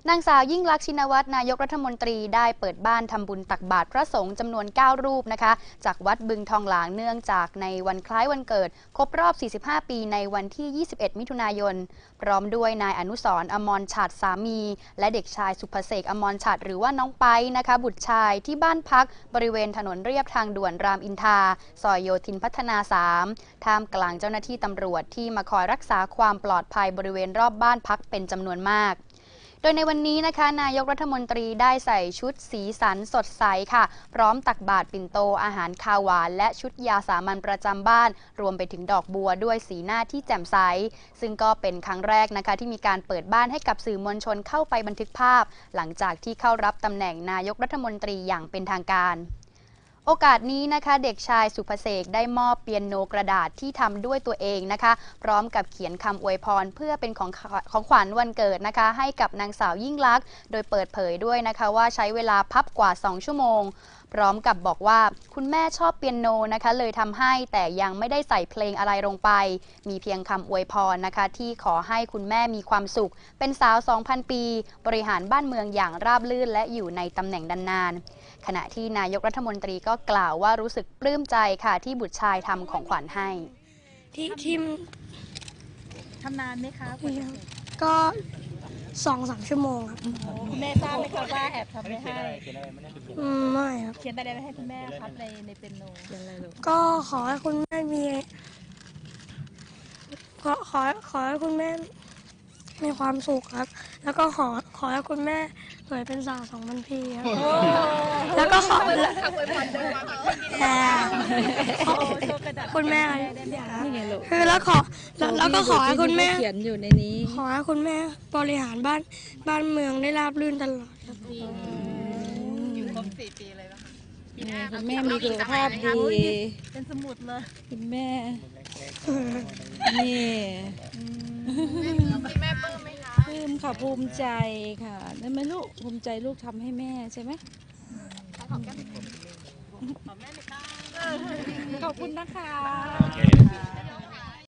นางสาวยิ่งลักษณ์ชินวัตรนายกรัฐมนตรีได้เปิดบ้านทำบุญตักบาตรพระสงฆ์จำนวน9รูปนะคะจากวัดบึงทองหลางเนื่องจากในวันคล้ายวันเกิดครบรอบ45ปีในวันที่21มิถุนายนพร้อมด้วยนายอนุสรณ์อมรฉัตรสามีและเด็กชายสุภเสกอมรฉัตรหรือว่าน้องไปนะคะบุตรชายที่บ้านพักบริเวณถนนเรียบทางด่วนรามอินทราซอยโยธินพัฒนา3ท่ามกลางเจ้าหน้าที่ตำรวจที่มาคอยรักษาความปลอดภัยบริเวณรอบบ้านพักเป็นจำนวนมากโดยในวันนี้นะคะนายกรัฐมนตรีได้ใส่ชุดสีสันสดใสค่ะพร้อมตักบาตรปิ่นโตอาหารคาวหวานและชุดยาสามัญประจำบ้านรวมไปถึงดอกบัวด้วยสีหน้าที่แจ่มใสซึ่งก็เป็นครั้งแรกนะคะที่มีการเปิดบ้านให้กับสื่อมวลชนเข้าไปบันทึกภาพหลังจากที่เข้ารับตำแหน่งนายกรัฐมนตรีอย่างเป็นทางการโอกาสนี้นะคะเด็กชายสุภเสกได้มอบเปียโนกระดาษที่ทำด้วยตัวเองนะคะพร้อมกับเขียนคำอวยพรเพื่อเป็นของขวัญวันเกิดนะคะให้กับนางสาวยิ่งลักษณ์โดยเปิดเผยด้วยนะคะว่าใช้เวลาพับกว่า2ชั่วโมงพร้อมกับบอกว่าคุณแม่ชอบเปียโนนะคะเลยทำให้แต่ยังไม่ได้ใส่เพลงอะไรลงไปมีเพียงคำอวยพรนะคะที่ขอให้คุณแม่มีความสุขเป็นสาว 2,000 ปีบริหารบ้านเมืองอย่างราบรื่นและอยู่ในตำแหน่งนานๆขณะที่นายกรัฐมนตรีก็กล่าวว่ารู้สึกปลื้มใจค่ะที่บุตรชายทำของขวัญให้ที่ทำนานไหมคะก็2-3 ชั่วโมงครับคุณแม่ทราบไหมคะว่าแอบทำไม่ให้ไม่ครับเขียนอะไรให้คุณแม่ครับในเปียโนก็ขอให้คุณแม่มีขอให้คุณแม่มีความสุขครับแล้วก็ขอให้คุณแม่สวยเป็นสาว2,000 ปีครับแล้วก็ขอคุณแม่คือแล้วก็ขอให้คุณแม่เขียนอยู่ในนี้ขอให้คุณแม่บริหารบ้านเมืองได้ราบรื่นตลอดครับอยู่ครบ4 ปีเลยนะคะคุณแม่มีสุขภาพดีเป็นสมุดเลยคุณแม่นี่แม่ปลื้มไหมคะปลื้มค่ะภูมิใจค่ะนั่นไหมลูกภูมิใจลูกทำให้แม่ใช่ไหมขอบแม่หน่อยค่ะขอบคุณนะคะ